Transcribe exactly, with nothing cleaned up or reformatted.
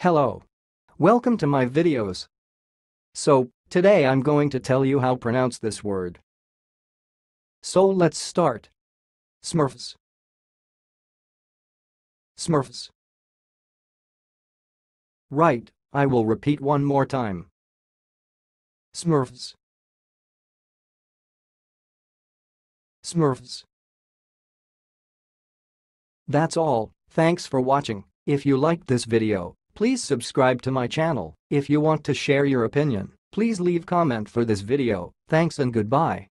Hello. Welcome to my videos. So, today I'm going to tell you how to pronounce this word. So let's start. Smurfs. Smurfs. Right, I will repeat one more time. Smurfs. Smurfs. That's all, thanks for watching. If you liked this video, please subscribe to my channel. If you want to share your opinion, please leave comment for this video. Thanks and goodbye.